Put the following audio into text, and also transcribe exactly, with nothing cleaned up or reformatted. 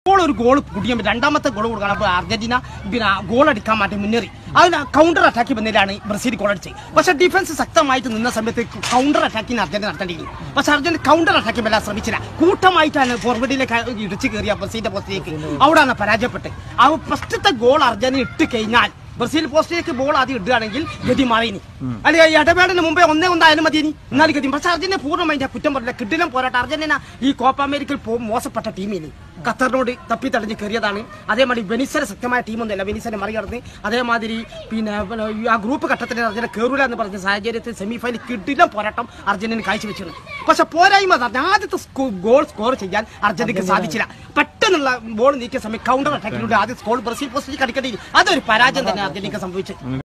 അപ്പോൾ ഒരു ഗോൾ കുടിയും രണ്ടാമത്തെ ഗോൾ കൊടുക്കണം. അപ്പോൾ അർജന്റീന പിന്നെ ഗോൾ അടിക്കാൻ മാറ്റി മുന്നേറി അതിന് കൗണ്ടർ അറ്റാക്ക് വന്നതിലാണ് ബ്രസീൽ ഗോൾ അടിച്ചത്. പക്ഷേ ഡിഫൻസ് ശക്തമായിട്ട് നിന്ന സമയത്ത് കൗണ്ടർ അറ്റാക്കിന് അർജന്റീന നടത്തേണ്ടിയിരുന്നു. പക്ഷേ അർജന്റീന കൗണ്ടർ അറ്റാക്ക് വരാൻ ശ്രമിച്ചില്ല. കൂട്ടമായിട്ടാണ് ഫോർവേഡിലേക്ക് ഇടിച്ചു കയറിയ ബ്രസീലിന്റെ പോസ്റ്റിലേക്ക്. അവിടെയാണ് പരാജയപ്പെട്ടത്. ആ ഫസ്റ്റത്തെ ഗോൾ അർജന്റീന ഇട്ട് കഴിഞ്ഞാൽ ബ്രസീൽ പോസ്റ്റിലേക്ക് ബോൾ ആദ്യം ഇടുകയാണെങ്കിൽ ഗതി മാറിനി, അല്ലെങ്കിൽ ഇടവേളന് മുമ്പേ ഒന്നേ ഒന്നായാലും മതിനി, എന്നാലും ഗതി. പക്ഷേ അർജന്റീന പൂർണ്ണമായി കുറ്റം പറഞ്ഞില്ല. കിടിലം പോരാട്ടം. അർജന്റീന ഈ കോപ്പ അമേരിക്കയിൽ മോശപ്പെട്ട ടീമിന് ഖത്തറിനോട് തപ്പി തടഞ്ഞ് കയറിയതാണ്. അതേമാതിരി വെനിസനെ ശക്തമായ ടീമൊന്നുമല്ല, വെനിസനെ മറികടന്ന് അതേമാതിരി പിന്നെ ആ ഗ്രൂപ്പ് ഘട്ടത്തിൽ അർജന്റീന കയറൂല എന്ന് പറഞ്ഞ സാഹചര്യത്തിൽ സെമിഫൈനൽ കിടിലം പോരാട്ടം അർജന്റീന കാഴ്ചവെച്ചിരുന്നു. പക്ഷെ പോരായ്മ ആദ്യത്തെ ഗോൾ സ്കോർ ചെയ്യാൻ അർജന്റീനക്ക് സാധിച്ചില്ല. പെട്ടെന്നുള്ള ബോൾ നീക്കിയ സമയം കൗണ്ടർ അറ്റാക്കിലൂടെ ആദ്യം സ്കോർ ബ്രസീൽ പോസ്റ്റിലേക്ക് അടിക്കേണ്ടി അതൊരു പരാജയം തന്നെ അർജന്റീനക്ക് സംഭവിച്ചു.